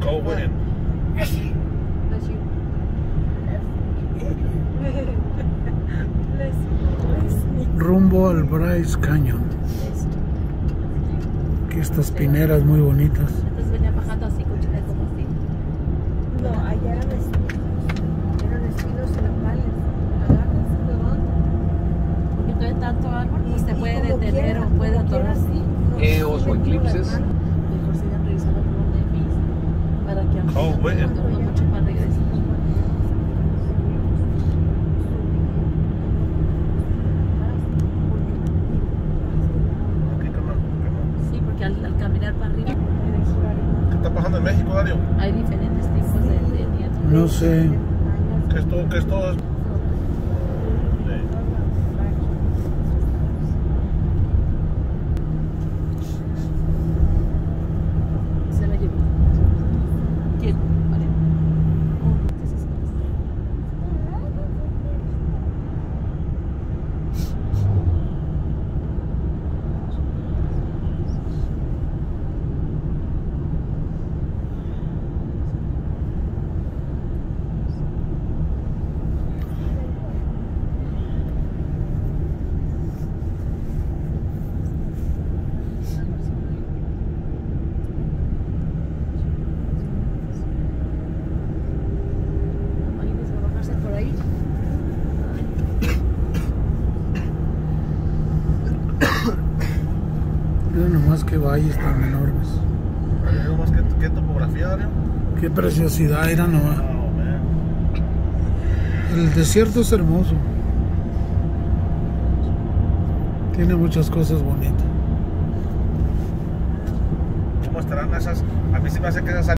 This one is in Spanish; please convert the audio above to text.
Oh, William. Bless you. Bless you. Rumbo al Bryce Canyon. Aquí estas pineras muy bonitas. Entonces venía bajando así, como así. No, allá eran espinos y nopales. Agarras, perdón. Porque todo es tanto árbol, pues se puede como detener quiera, o puede como quiera, atorar. sí. No, Eos sí, o me tuvo la eclipses. mano. Mejor sigan revisando por donde vis para que Oh, bueno. cuando no mucho para regresar. Okay, come on. Sí, porque al caminar para arriba ¿Qué está pasando en México, Dario? hay diferentes tipos de nietos. No sé. ¿Qué es todo? ¿Qué es todo? Se la llevó. ¿Quién? Vale. Imagínense bajarse por ahí. Mira nomás que valles tan enormes. Dario, más que topografía, Dario. Qué preciosidad era nomás. Oh, man. El desierto es hermoso. Tiene muchas cosas bonitas. ¿Cómo estarán esas? A mí se me hace que esas